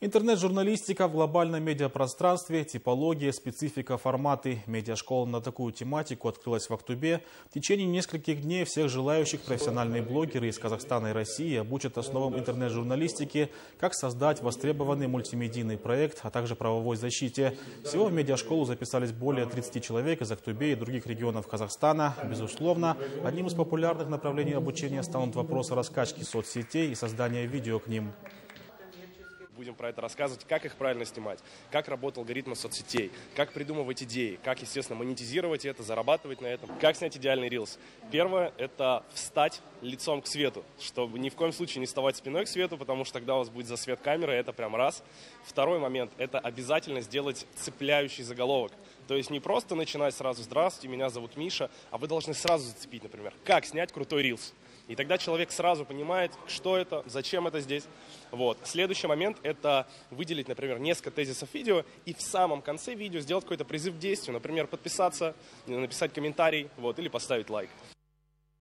Интернет-журналистика в глобальном медиапространстве, типология, специфика, форматы. Медиашкола на такую тематику открылась в Актубе. В течение нескольких дней всех желающих профессиональные блогеры из Казахстана и России обучат основам интернет-журналистики, как создать востребованный мультимедийный проект, а также правовой защите. Всего в медиашколу записались более 30 человек из Актубе и других регионов Казахстана. Безусловно, одним из популярных направлений обучения станут вопросы раскачки соцсетей и создания видео к ним. Будем про это рассказывать, как их правильно снимать, как работают алгоритмы соцсетей, как придумывать идеи, как, естественно, монетизировать это, зарабатывать на этом, как снять идеальный рилс. Первое – это встать лицом к свету, чтобы ни в коем случае не вставать спиной к свету, потому что тогда у вас будет засвет камеры, это прям раз. Второй момент – это обязательно сделать цепляющий заголовок. То есть не просто начинать сразу «Здравствуйте, меня зовут Миша», а вы должны сразу зацепить, например, как снять крутой рилс. И тогда человек сразу понимает, что это, зачем это здесь. Вот. Следующий момент – это выделить, например, несколько тезисов видео и в самом конце видео сделать какой-то призыв к действию. Например, подписаться, написать комментарий или поставить лайк.